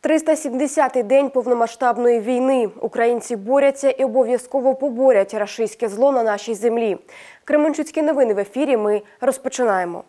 370-й день повномасштабної війни. Українці борються і обов'язково поборять рашистське зло на нашій землі. Кременчуцькі новини в ефірі. Ми розпочинаємо.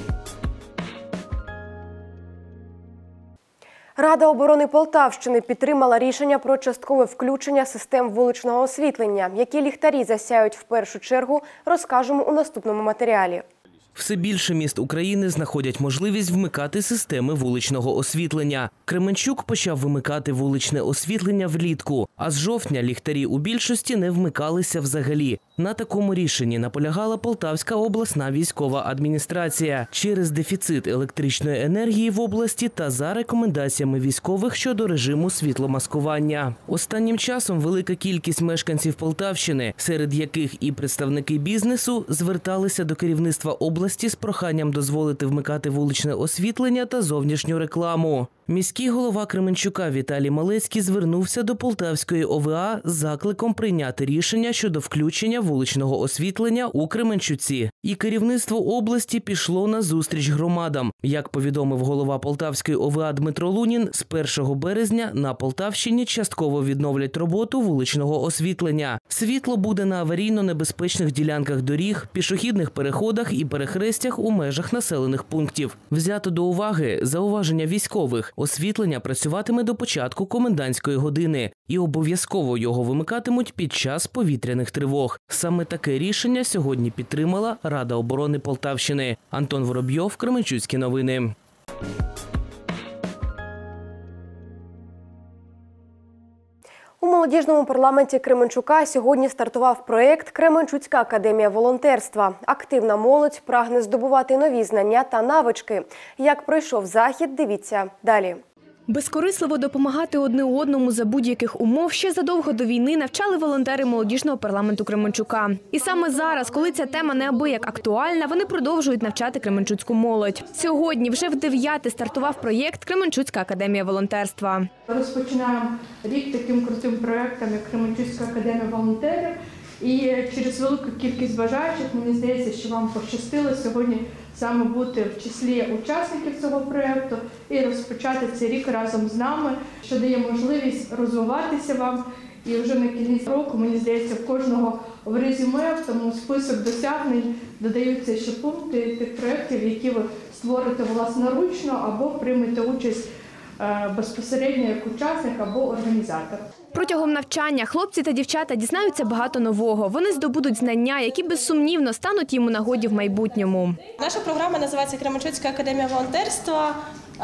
Рада оборони Полтавщини підтримала рішення про часткове включення систем вуличного освітлення. Які ліхтарі засяють в першу чергу, розкажемо у наступному матеріалі. Все більше міст України знаходять можливість вмикати системи вуличного освітлення. Кременчук почав вимикати вуличне освітлення влітку, а з жовтня ліхтарі у більшості не вмикалися взагалі. На такому рішенні наполягала Полтавська обласна військова адміністрація через дефіцит електричної енергії в області та за рекомендаціями військових щодо режиму світломаскування. Останнім часом велика кількість мешканців Полтавщини, серед яких і представники бізнесу, зверталися до керівництва області з проханням дозволити вмикати вуличне освітлення та зовнішню рекламу. Міський голова Кременчука Віталій Малецький звернувся до Полтавської ОВА з закликом прийняти рішення щодо включення вуличного освітлення у Кременчуці. І керівництво області пішло на зустріч громадам. Як повідомив голова Полтавської ОВА Дмитро Лунін, з 1 березня на Полтавщині частково відновлять роботу вуличного освітлення. Світло буде на аварійно-небезпечних ділянках доріг, пішохідних переходах і перехрестях у межах населених пунктів. Взято до уваги зауваження військових. Освітлення працюватиме до початку комендантської години і обов'язково його вимикатимуть під час повітряних тривог. Саме таке рішення сьогодні підтримала Рада оборони Полтавщини. Антон Воробйов, Кременчуцькі новини. У молодіжному парламенті Кременчука сьогодні стартував проєкт «Кременчуцька академія волонтерства». Активна молодь прагне здобувати нові знання та навички. Як пройшов захід, дивіться далі. Безкорисливо допомагати одне одному за будь-яких умов ще задовго до війни навчали волонтери молодіжного парламенту Кременчука. І саме зараз, коли ця тема неабияк актуальна, вони продовжують навчати кременчуцьку молодь. Сьогодні вже в 9-те стартував проєкт «Кременчуцька академія волонтерства». Розпочинаємо рік таким крутим проєктом, як Кременчуцька академія волонтерів. І через велику кількість бажаючих, мені здається, що вам пощастило сьогодні саме бути в числі учасників цього проєкту і розпочати цей рік разом з нами, що дає можливість розвиватися вам. І вже на кінець року, мені здається, в кожного в резюме, в тому список досягнень додаються ще пункти тих проєктів, які ви створите власноручно або приймете участь безпосередньо як учасник або організатор. Протягом навчання хлопці та дівчата дізнаються багато нового. Вони здобудуть знання, які безсумнівно стануть їм у нагоді в майбутньому. Наша програма називається «Кременчуцька академія волонтерства».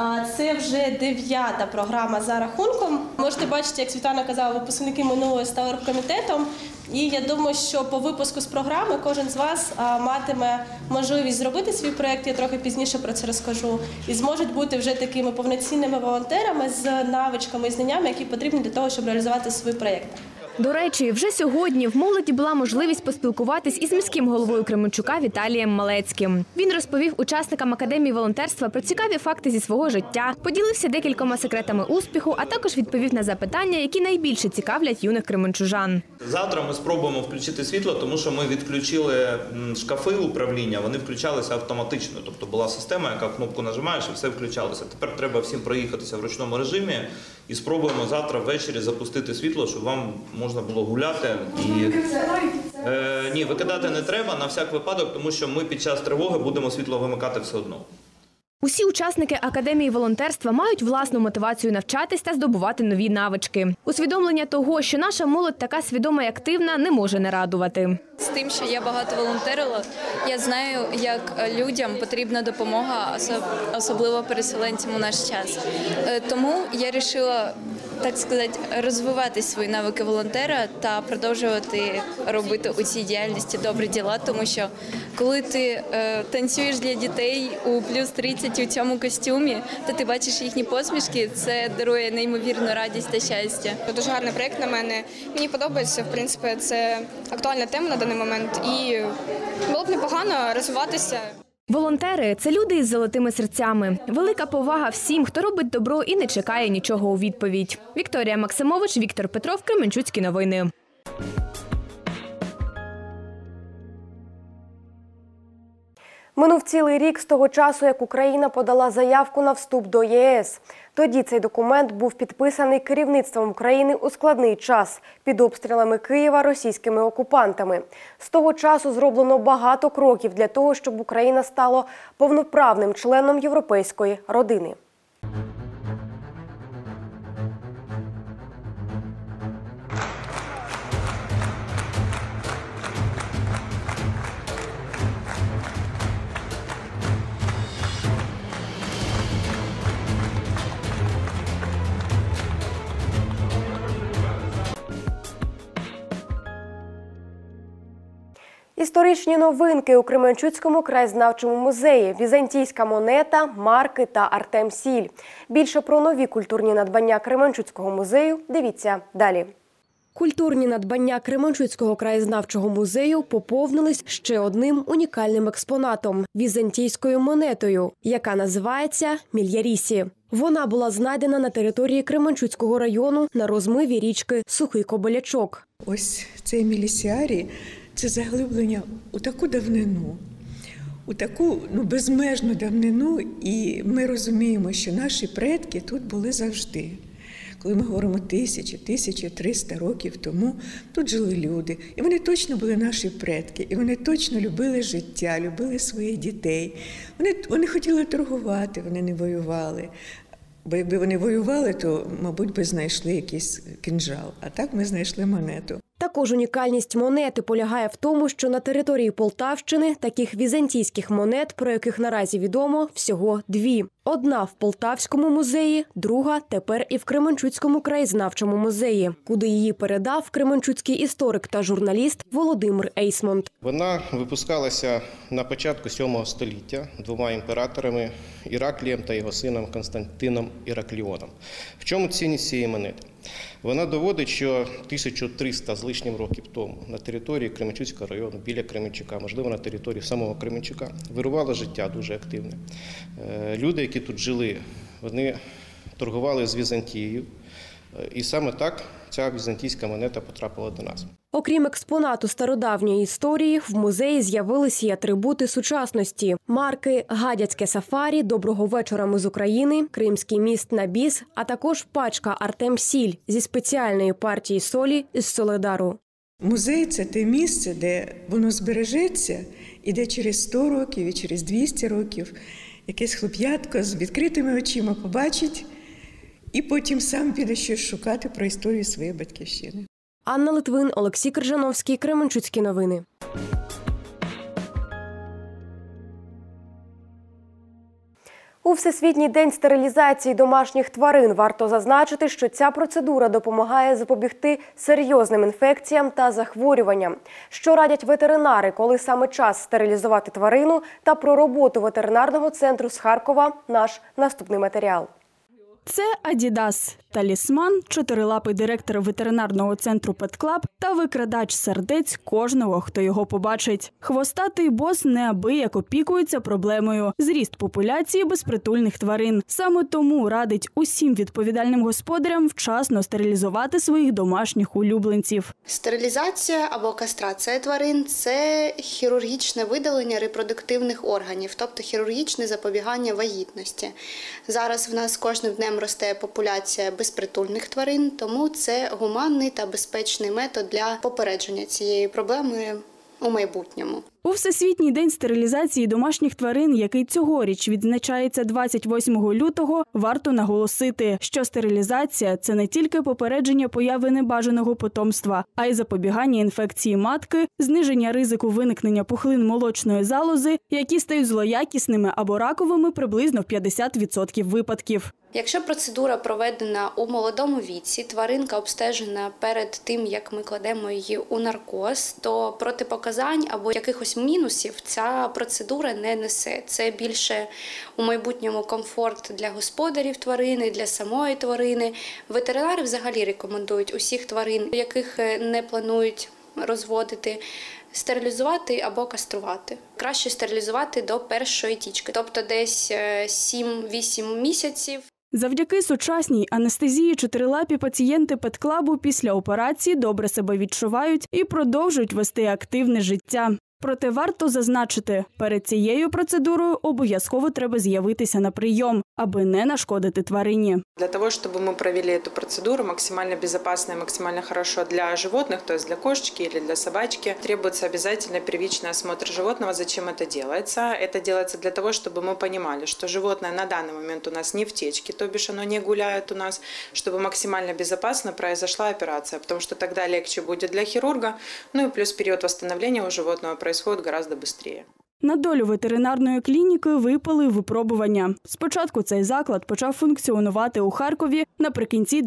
Це вже 9-та програма за рахунком. Можете бачити, як Світлана казала, випускники минулого стали оргкомітетом. І я думаю, що по випуску з програми кожен з вас матиме можливість зробити свій проєкт, я трохи пізніше про це розкажу, і зможуть бути вже такими повноцінними волонтерами з навичками і знаннями, які потрібні для того, щоб реалізувати свій проєкт. До речі, вже сьогодні в молоді була можливість поспілкуватись із міським головою Кременчука Віталієм Малецьким. Він розповів учасникам академії волонтерства про цікаві факти зі свого життя, поділився декількома секретами успіху, а також відповів на запитання, які найбільше цікавлять юних кременчужан. Завтра ми спробуємо включити світло, тому що ми відключили шкафи управління, вони включалися автоматично. Тобто була система, яка кнопку нажимаєш і все включалося. Тепер треба всім проїхатися в ручному режимі і спробуємо завтра ввечері запустити світло, щоб вам можна було гуляти. Ні, викидати не треба на всяк випадок, тому що ми під час тривоги будемо світло вимикати все одно. Усі учасники академії волонтерства мають власну мотивацію навчатись та здобувати нові навички. Усвідомлення того, що наша молодь така свідома і активна, не може не радувати. З тим, що я багато волонтерила, я знаю, як людям потрібна допомога, особливо переселенцям у наш час. Тому я вирішила, так сказати, розвивати свої навики волонтера та продовжувати робити у цій діяльності добрі діла, тому що коли ти танцюєш для дітей у плюс 30 у цьому костюмі, та ти бачиш їхні посмішки, це дарує неймовірну радість та щастя. Дуже гарний проєкт на мене. Мені подобається, в принципі, це актуальна тема на даний момент і було б непогано розвиватися. Волонтери – це люди із золотими серцями. Велика повага всім, хто робить добро і не чекає нічого у відповідь. Вікторія Максимович, Віктор Петров, Кременчуцькі новини. Минув цілий рік з того часу, як Україна подала заявку на вступ до ЄС. Тоді цей документ був підписаний керівництвом України у складний час під обстрілами Києва російськими окупантами. З того часу зроблено багато кроків для того, щоб Україна стала повноправним членом європейської родини. Історичні новинки у Кременчуцькому краєзнавчому музеї, візантійська монета, марки та Артем Сіль. Більше про нові культурні надбання Кременчуцького музею дивіться далі. Культурні надбання Кременчуцького краєзнавчого музею поповнились ще одним унікальним експонатом – візантійською монетою, яка називається «Мільярісі». Вона була знайдена на території Кременчуцького району на розмиві річки Сухий Кобилячок. Ось цей мілісіарій – це заглиблення у таку давнину, у таку безмежну давнину, і ми розуміємо, що наші предки тут були завжди. Коли ми говоримо 1300 років тому, тут жили люди, і вони точно були наші предки, і вони точно любили життя, любили своїх дітей. Вони хотіли торгувати, вони не воювали. Бо якби вони воювали, то, мабуть, би знайшли якийсь кинджал. А так ми знайшли монету. Також унікальність монети полягає в тому, що на території Полтавщини таких візантійських монет, про яких наразі відомо, всього дві. Одна в Полтавському музеї, друга тепер і в Кременчуцькому краєзнавчому музеї, куди її передав кременчуцький історик та журналіст Володимир Ейсмонт. Вона випускалася на початку 7 століття двома імператорами – Іраклієм та його сином Константином Іракліоном. В чому цінність цієї монети? Вона доводить, що 1300 з лишнім років тому на території Кременчуцького району, біля Кременчука, можливо, на території самого Кременчука, вирувало життя дуже активне. Люди, які тут жили, вони торгували з Візантією, і саме так ця візантійська монета потрапила до нас. Окрім експонату стародавньої історії, в музеї з'явилися й атрибути сучасності. Марки «Гадяцьке сафарі», «Доброго вечора, ми з України», «Кримський міст на біс», а також пачка «Артем Сіль» зі спеціальної партії солі із Соледару. Музей – це те місце, де воно збережеться, і де через 100 років і через 200 років якесь хлоп'ятко з відкритими очима побачить і потім сам піде щось шукати про історію своєї батьківщини. Анна Литвин, Олексій Крижановський, Кременчуцькі новини. У Всесвітній день стерилізації домашніх тварин варто зазначити, що ця процедура допомагає запобігти серйозним інфекціям та захворюванням. Що радять ветеринари, коли саме час стерилізувати тварину, та про роботу ветеринарного центру з Харкова – наш наступний матеріал. Це Адідас, талісман, чотирилапий директор ветеринарного центру «Петклаб» та викрадач сердець кожного, хто його побачить. Хвостатий бос неабияк опікується проблемою – зріст популяції безпритульних тварин. Саме тому радить усім відповідальним господарям вчасно стерилізувати своїх домашніх улюбленців. Стерилізація або кастрація тварин – це хірургічне видалення репродуктивних органів, тобто хірургічне запобігання вагітності. Зараз в нас кожним днем росте популяція безпритульних тварин, тому це гуманний та безпечний метод для попередження цієї проблеми у майбутньому. У Всесвітній день стерилізації домашніх тварин, який цьогоріч відзначається 28 лютого, варто наголосити, що стерилізація – це не тільки попередження появи небажаного потомства, а й запобігання інфекції матки, зниження ризику виникнення пухлин молочної залози, які стають злоякісними або раковими приблизно в 50% випадків. Якщо процедура проведена у молодому віці, тваринка обстежена перед тим, як ми кладемо її у наркоз, то протипоказань або якихось мінусів ця процедура не несе. Це більше у майбутньому комфорт для господарів тварини, для самої тварини. Ветеринари взагалі рекомендують усіх тварин, яких не планують розводити, стерилізувати або каструвати. Краще стерилізувати до першої тічки, тобто десь 7-8 місяців. Завдяки сучасній анестезії чотирилапі пацієнти Петклабу після операції добре себе відчувають і продовжують вести активне життя. Проте варто зазначити, перед цією процедурою обов'язково треба з'явитися на прийом, аби не нашкодити тварині. Для того, чтобы мы провели эту процедуру максимально безопасно и максимально хорошо для животных, то есть для кошечки или для собачки, требуется обязательно первичный осмотр животного. Зачем это делается? Это делается для того, чтобы мы понимали, что животное на данный момент у нас не в течке, то бишь оно не гуляет у нас, чтобы максимально безопасно произошла операция, потому что тогда легче будет для хирурга, ну и плюс период восстановления у животного происходит гораздо быстрее. На долю ветеринарної клініки випали випробування. Спочатку цей заклад почав функціонувати у Харкові наприкінці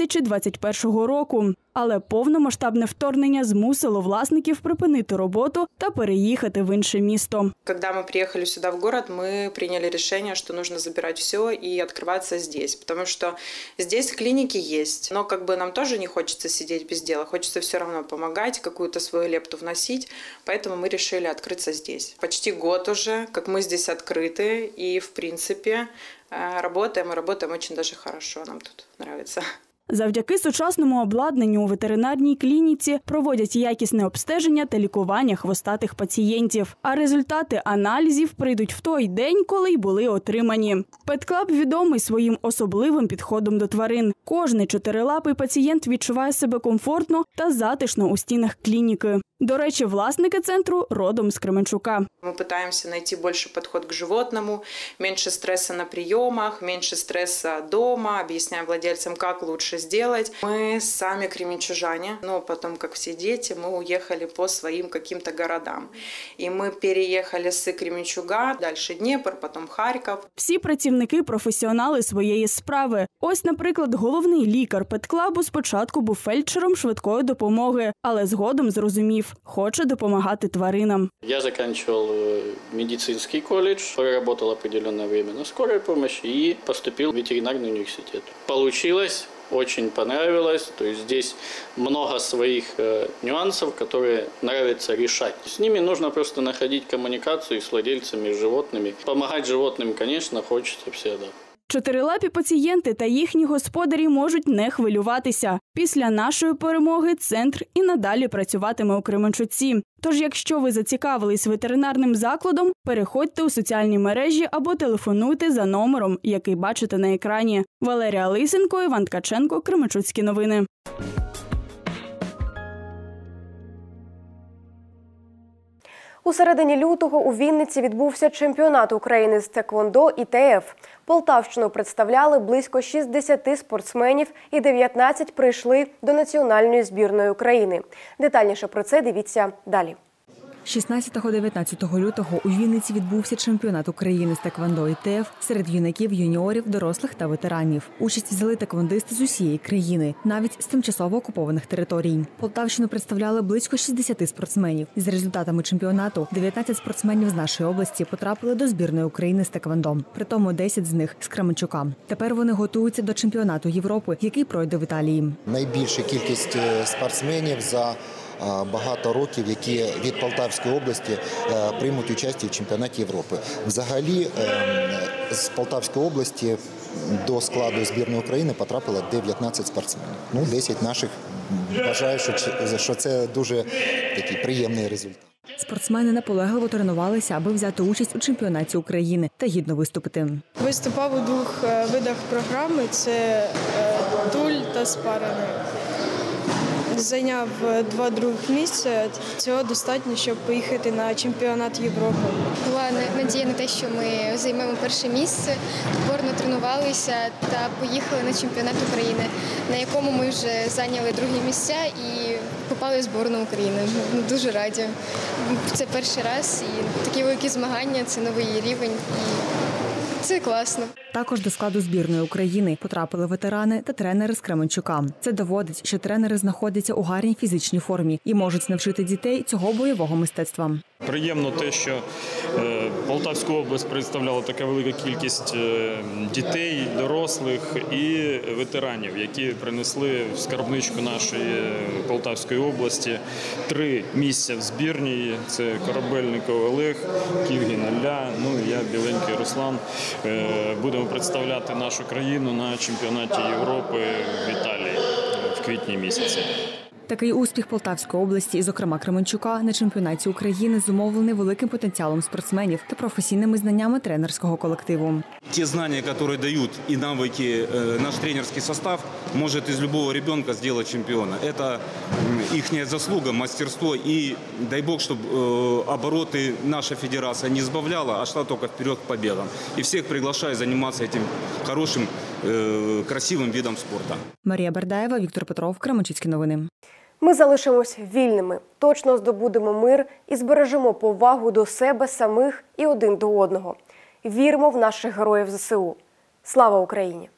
2021 року. Але повномасштабне вторгнення змусило власників припинити роботу та переїхати в інше місто. Когда мы приехали сюда в город, мы приняли решение, что нужно забирать все и открываться здесь, потому что здесь клиники есть, но как бы нам тоже не хочется сидеть без дела, хочется все равно помогать, какую-то свою лепту вносить, поэтому мы решили открыться здесь. Почти год уже, как мы здесь открыты, и в принципе работаем, и работаем очень даже хорошо, нам тут нравится. Завдяки сучасному обладнанню у ветеринарній клініці проводять якісне обстеження та лікування хвостатих пацієнтів. А результати аналізів прийдуть в той день, коли й були отримані. Пет-клаб відомий своїм особливим підходом до тварин. Кожний чотирилапий пацієнт відчуває себе комфортно та затишно у стінах клініки. До речі, власники центру родом з Кременчука. Мы пытаемся найти больше подход к животному, меньше стресса на приемах, меньше стресса дома, объясняем владельцам, как лучше сделать. Мы сами кременчужане, но потом, как все дети, мы уехали по своим каким-то городам. И мы переехали с Кременчуга, дальше Днепр, потом Харьков. Всі працівники – професіонали своєї справи. Ось, наприклад, головний лікар пет-клабу спочатку був фельдшером швидкої допомоги, але згодом зрозумів – хоче допомагати тваринам. Я заканчивал медицинский колледж, проработал определенное время на скорой помощи и поступил в ветеринарный университет. Получилось, очень понравилось, то есть здесь много своих нюансов, которые нравится решать. С ними нужно просто находить коммуникацию с владельцами, с животными. Помогать животным, конечно, хочется всегда. Чотирилапі пацієнти та їхні господарі можуть не хвилюватися. Після нашої перемоги центр і надалі працюватиме у Кременчуці. Тож, якщо ви зацікавились ветеринарним закладом, переходьте у соціальні мережі або телефонуйте за номером, який бачите на екрані. Валерія Лисенко, Іван Ткаченко, Кременчуцькі новини. У середині лютого у Вінниці відбувся чемпіонат України з теквондо ІТФ. Полтавщину представляли близько 60 спортсменів і 19 прийшли до національної збірної України. Детальніше про це дивіться далі. 16-19 лютого у Вінниці відбувся чемпіонат України з теквондо ІТФ серед юнаків, юніорів, дорослих та ветеранів. Участь взяли теквондисти з усієї країни, навіть з тимчасово окупованих територій. Полтавщину представляли близько 60 спортсменів. Із результатами чемпіонату 19 спортсменів з нашої області потрапили до збірної України з теквондо. Притому 10 з них з Кременчука. Тепер вони готуються до чемпіонату Європи, який пройде в Італії. Найбільша кількість спортсменів за багато років, які від Полтавської області приймуть участь в чемпіонаті Європи. Взагалі, з Полтавської області до складу збірної України потрапило 19 спортсменів. 10 наших. Вважаю, що це дуже такий приємний результат. Спортсмени наполегливо тренувалися, аби взяти участь у чемпіонаті України та гідно виступити. Виступав у двох видах програми – це дуль та спаринг. Зайняв 2 других місця. Цього достатньо, щоб поїхати на чемпіонат Європи. Була надія на те, що ми займемо перше місце, упорно тренувалися та поїхали на чемпіонат України, на якому ми вже зайняли другі місця і попали в збірну України. Ми дуже раді. Це перший раз і такі великі змагання, це новий рівень. Це класно. Також до складу збірної України потрапили ветерани та тренери з Кременчука. Це доводить, що тренери знаходяться у гарній фізичній формі і можуть навчити дітей цього бойового мистецтва. Приємно те, що Полтавську область представляла така велика кількість дітей, дорослих і ветеранів, які принесли в скарбничку нашої Полтавської області 3 місця в збірній. Це Корабельников Олег, Ківгін Ілля, і я, Біленький Руслан. Будемо представляти нашу країну на чемпіонаті Європи в Італії в квітні місяці. Такий успіх Полтавської області, і, зокрема, Кременчука, на чемпіонаті України зумовлений великим потенціалом спортсменів та професійними знаннями тренерського колективу. Те знания, которые дают и навыки наш тренерский состав, может из любого ребенка сделать чемпиона. Это их заслуга, мастерство. И дай бог, чтобы обороты наша федерация не сбавляла, а шла только вперед к победам. И всех приглашаю заниматься этим хорошим, красивым видом спорта. Марія Бердаєва, Віктор Петров, Кременчуцькі новини. Ми залишимось вільними, точно здобудемо мир і збережемо повагу до себе самих і один до одного. Віримо в наших героїв ЗСУ. Слава Україні!